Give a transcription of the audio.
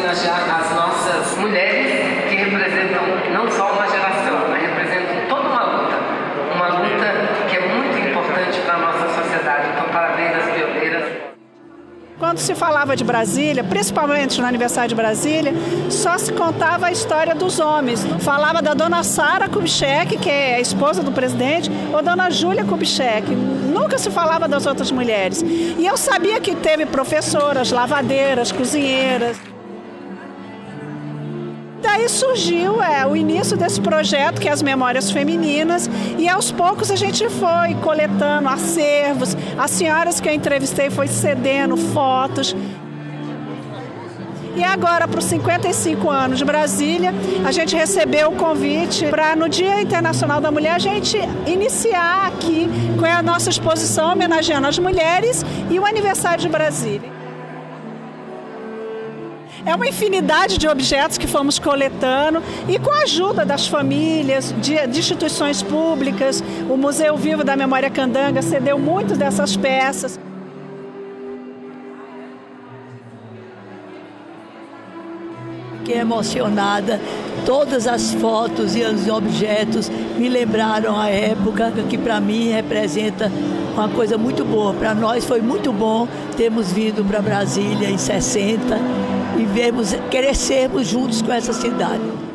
homenagear as nossas mulheres que representam não só uma geração, mas representam toda uma luta que é muito importante para a nossa sociedade. Então, parabéns às pioneiras. Quando se falava de Brasília, principalmente no aniversário de Brasília, só se contava a história dos homens. Falava da dona Sara Kubitschek, que é a esposa do presidente, ou dona Júlia Kubitschek. Nunca se falava das outras mulheres. E eu sabia que teve professoras, lavadeiras, cozinheiras. Daí surgiu o início desse projeto, que é as Memórias Femininas, e aos poucos a gente foi coletando acervos. As senhoras que eu entrevistei foi cedendo fotos. E agora, para os 55 anos de Brasília, a gente recebeu o convite para, no Dia Internacional da Mulher, a gente iniciar aqui com a nossa exposição homenageando as mulheres e o aniversário de Brasília. É uma infinidade de objetos que fomos coletando e com a ajuda das famílias, de instituições públicas. O Museu Vivo da Memória Candanga cedeu muitas dessas peças. Fiquei emocionada. Todas as fotos e os objetos me lembraram a época que para mim representa uma coisa muito boa. Para nós foi muito bom termos vindo para Brasília em 60 e crescermos juntos com essa cidade.